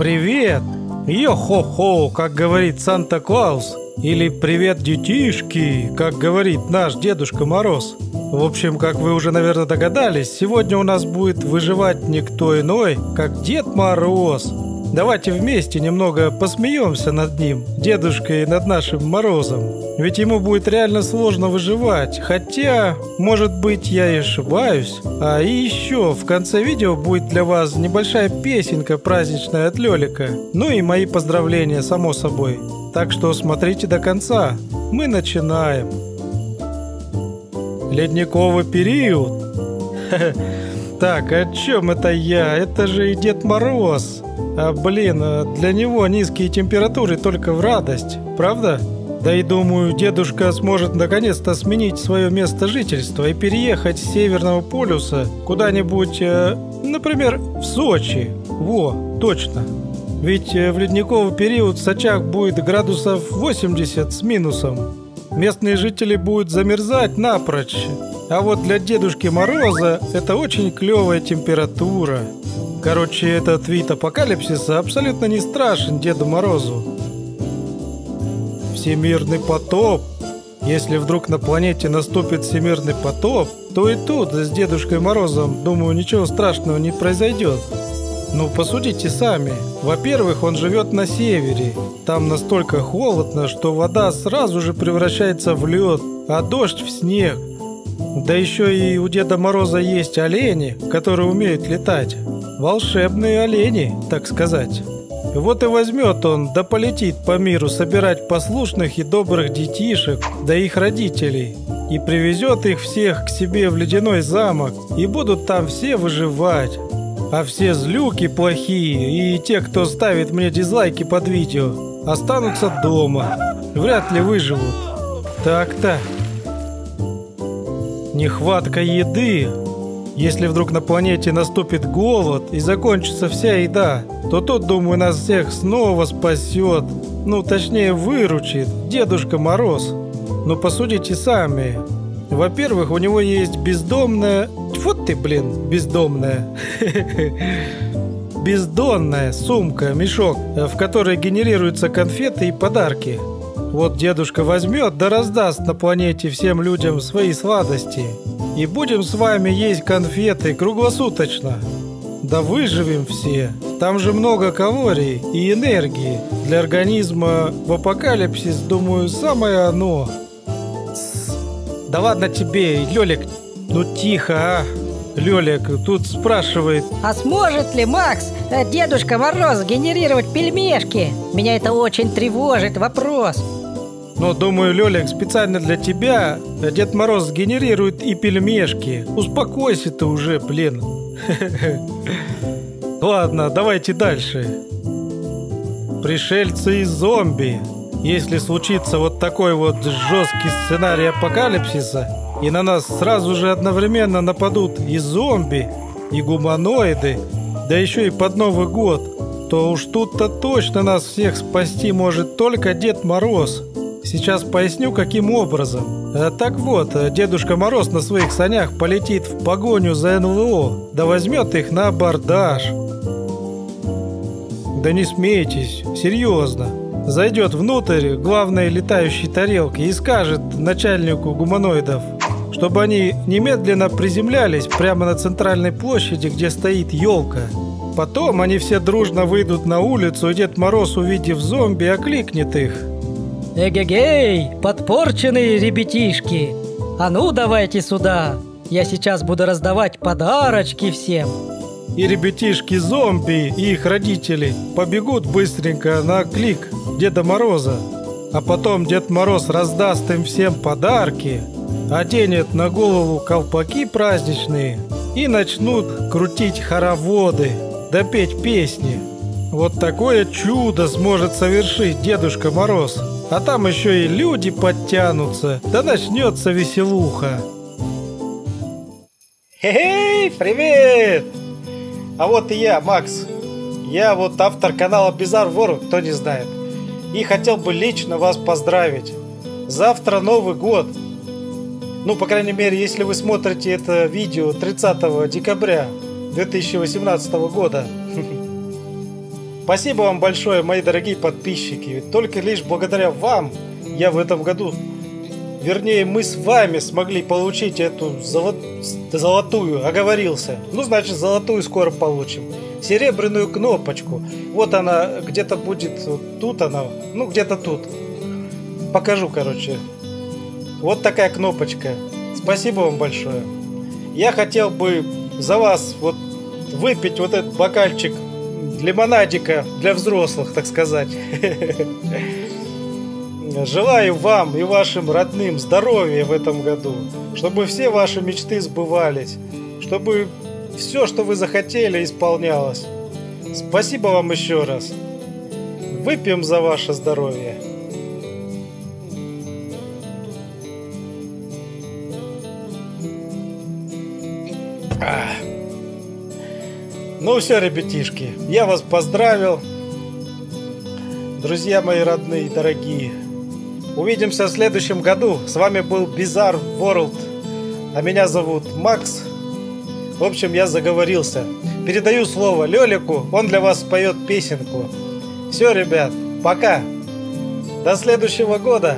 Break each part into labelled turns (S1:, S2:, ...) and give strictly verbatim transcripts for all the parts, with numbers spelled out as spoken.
S1: Привет! Йо-хо-хо, как говорит Санта-Клаус. Или привет, детишки, как говорит наш Дедушка Мороз. В общем, как вы уже, наверное, догадались, сегодня у нас будет выживать никто иной, как Дед Мороз. Давайте вместе немного посмеемся над ним, дедушкой, над нашим Морозом. Ведь ему будет реально сложно выживать. Хотя, может быть, я и ошибаюсь. А и еще, в конце видео будет для вас небольшая песенка праздничная от Лёлика. Ну и мои поздравления, само собой. Так что смотрите до конца. Мы начинаем. Ледниковый период. Так, о чем это я? Это же и Дед Мороз. А блин, для него низкие температуры только в радость, правда? Да и думаю, дедушка сможет наконец-то сменить свое место жительства и переехать с Северного полюса куда-нибудь, э, например, в Сочи. Во, точно. Ведь в ледниковый период в Сочах будет градусов восемьдесят с минусом. Местные жители будут замерзать напрочь. А вот для Дедушки Мороза это очень клевая температура. Короче, этот вид апокалипсиса абсолютно не страшен Деду Морозу. Всемирный потоп. Если вдруг на планете наступит всемирный потоп, то и тут с Дедушкой Морозом, думаю, ничего страшного не произойдет. Ну, посудите сами. Во-первых, он живет на севере. Там настолько холодно, что вода сразу же превращается в лед, а дождь в снег. Да еще и у Деда Мороза есть олени, которые умеют летать. Волшебные олени, так сказать. Вот и возьмет он, да полетит по миру собирать послушных и добрых детишек, да их родителей. И привезет их всех к себе в ледяной замок, и будут там все выживать. А все злюки плохие и те, кто ставит мне дизлайки под видео, останутся дома. Вряд ли выживут. Так-то. Нехватка еды. Если вдруг на планете наступит голод и закончится вся еда, то тут, думаю, нас всех снова спасет, ну, точнее, выручит Дедушка Мороз. Но посудите сами. Во-первых, у него есть бездомная... Тьфу ты, блин, бездомная. Бездонная сумка, мешок, в которой генерируются конфеты и подарки. Вот дедушка возьмет да раздаст на планете всем людям свои сладости. И будем с вами есть конфеты круглосуточно. Да выживем все. Там же много калорий и энергии. Для организма в апокалипсис, думаю, самое оно. Тс. Да ладно тебе, Лёлик. Ну тихо, а. Лёлик тут спрашивает:
S2: а сможет ли Макс, Дедушка Мороз, генерировать пельмешки? Меня это очень тревожит вопрос.
S1: Но, думаю, Лёлик, специально для тебя Дед Мороз сгенерирует и пельмешки. Успокойся ты уже, блин. Ладно, давайте дальше. Пришельцы и зомби. Если случится вот такой вот жесткий сценарий апокалипсиса, и на нас сразу же одновременно нападут и зомби, и гуманоиды, да еще и под Новый год, то уж тут-то точно нас всех спасти может только Дед Мороз. Сейчас поясню, каким образом. А, так вот, Дедушка Мороз на своих санях полетит в погоню за эн вэ о, да возьмет их на абордаж. Да не смейтесь, серьезно. Зайдет внутрь главной летающей тарелки и скажет начальнику гуманоидов, чтобы они немедленно приземлялись прямо на центральной площади, где стоит елка. Потом они все дружно выйдут на улицу, и Дед Мороз, увидев зомби, окликнет их:
S2: эгегей, подпорченные ребятишки, а ну давайте сюда, я сейчас буду раздавать подарочки всем.
S1: И ребятишки-зомби и их родители побегут быстренько на клик Деда Мороза. А потом Дед Мороз раздаст им всем подарки, оденет на голову колпаки праздничные и начнут крутить хороводы, да петь песни. Вот такое чудо сможет совершить Дедушка Мороз. А там еще и люди подтянутся, да начнется веселуха. Хе-хей, привет! А вот и я, Макс. Я вот автор канала Bizarre World, кто не знает. И хотел бы лично вас поздравить. Завтра Новый год. Ну, по крайней мере, если вы смотрите это видео тридцатого декабря две тысячи восемнадцатого года. Спасибо вам большое, мои дорогие подписчики. Ведь только лишь благодаря вам я в этом году, вернее, мы с вами смогли получить эту золот... золотую, оговорился. Ну, значит, золотую скоро получим. Серебряную кнопочку. Вот она где-то будет, вот тут она, ну, где-то тут. Покажу, короче. Вот такая кнопочка. Спасибо вам большое. Я хотел бы за вас вот выпить вот этот бокальчик лимонадика для взрослых, так сказать. Желаю вам и вашим родным здоровья в этом году, чтобы все ваши мечты сбывались, чтобы все, что вы захотели, исполнялось. Спасибо вам еще раз. Выпьем за ваше здоровье. Ах. Ну все, ребятишки, я вас поздравил. Друзья мои родные, дорогие. Увидимся в следующем году. С вами был Bizarre World. А меня зовут Макс. В общем, я заговорился. Передаю слово Лёлику. Он для вас споет песенку. Все, ребят, пока. До следующего года.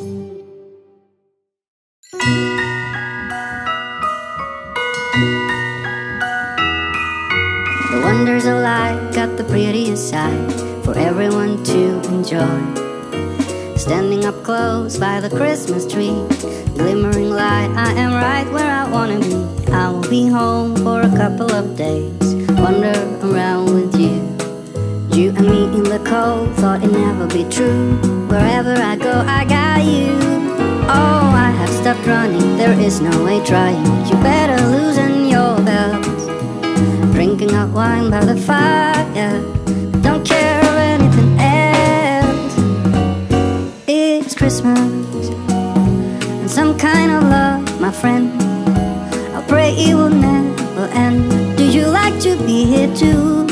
S3: The wonders of life got the prettiest side for everyone to enjoy. Standing up close by the Christmas tree, glimmering light, I am right where I wanna be. I will be home for a couple of days, wander around with you. You and me in the cold, thought it'd never be true. Wherever I go, I got you. Oh, I have stopped running, there is no way trying. You better loosen your belts. Drinking hot wine by the fire, don't care of anything else. It's Christmas and some kind of love, my friend. I pray it will never end. Do you like to be here too?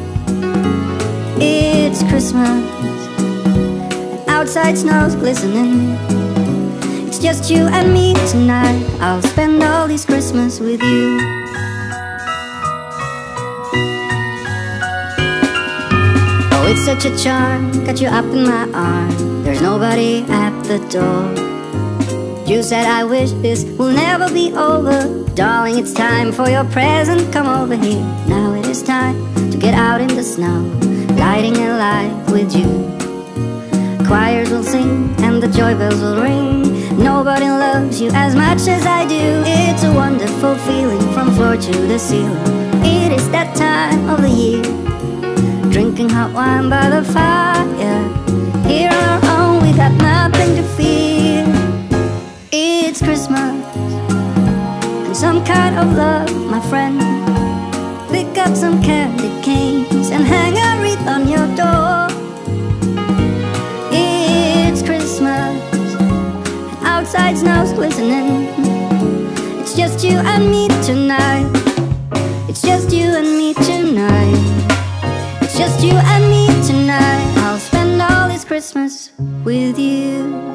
S3: It's Christmas and outside snow's glistening. It's just you and me tonight. I'll spend all this Christmas with you. Oh, it's such a charm, got you up in my arm. There's nobody at the door. You said I wish this will never be over. Darling, it's time for your present, come over here. Now it is time to get out in the snow, lighting a light with you. Choirs will sing and the joy bells will ring. Nobody loves you as much as I do. It's a wonderful feeling from floor to the ceiling. It is that time of the year, drinking hot wine by the fire. Here on our own, we got nothing to fear. It's Christmas and some kind of love, my friend. Pick up some candy canes and hang a wreath on your door. It's Christmas and outside snow's glistening. It's just you and me tonight. It's just you and me tonight. It's just you and me tonight. I'll spend all this Christmas with you.